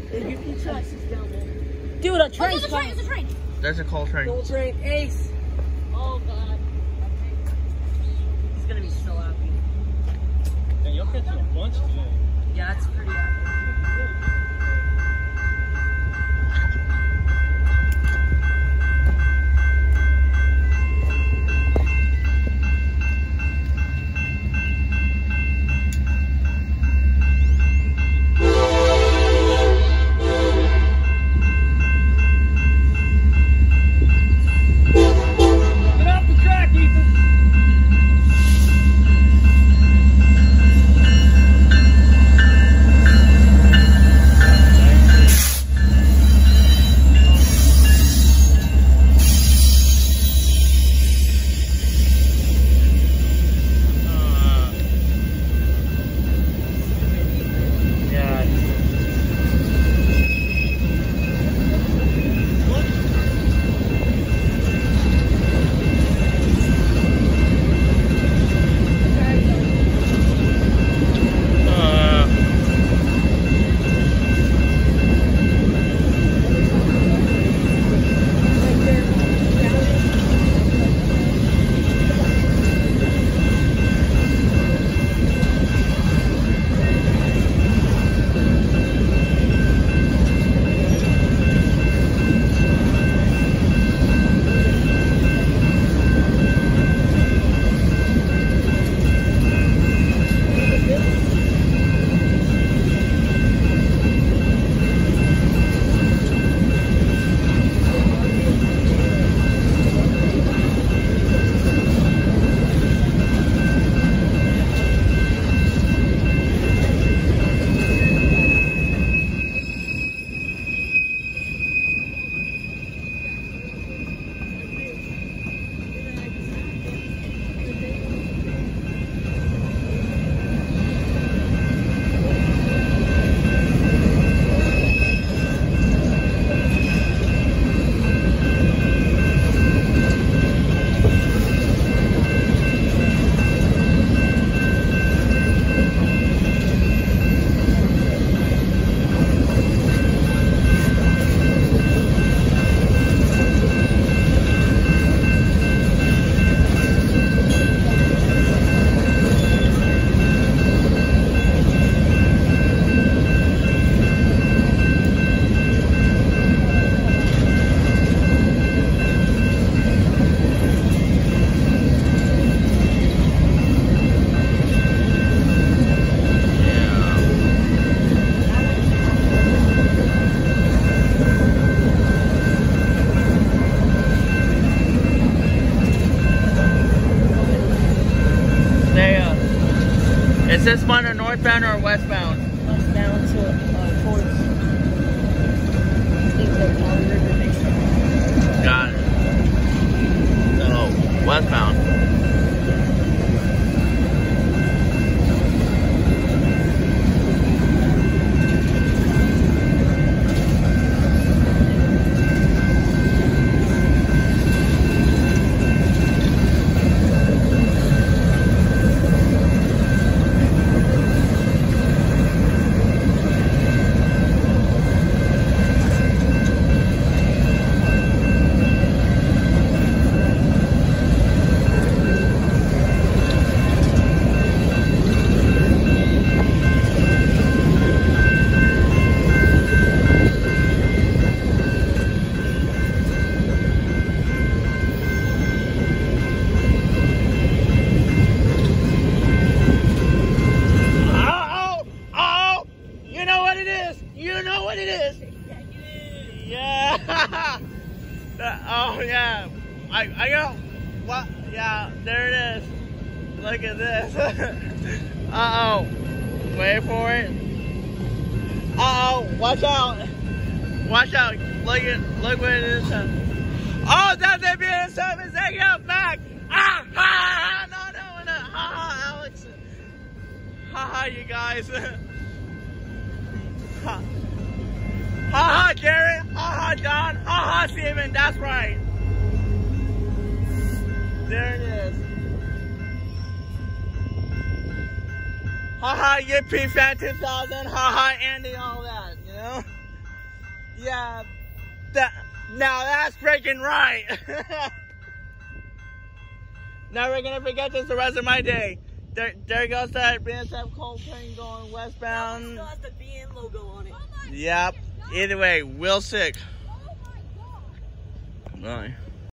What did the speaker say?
Dude, a train. There's a train. There's a train. There's a coal train. Coal train. Ace. Oh god. He's gonna be so happy. And you'll catch a bunch today. Yeah, that's pretty happy. Is this one a northbound or westbound? Westbound to towards River Nation. Got it. So, westbound. Oh yeah, I got what? Yeah, there it is. Look at this. Uh oh, wait for it. Uh oh, watch out! Watch out! Look what it is. Oh, that's the BNSF is taking out back. Ah ha! No, ha ha, Alex. Ha ha, you guys. Ha. Ha ha, Jared! Ha ha, John! Ha ha, Steven! That's right! There it is. Ha ha, Yippee Fan 2000! Ha ha, Andy, all that, you know? Yeah. Now that's freaking right. Never gonna forget this the rest of my day. There goes that BNSF cold train going westbound. Still has the BN logo on it. Yep. Either way, Will sick. Bye.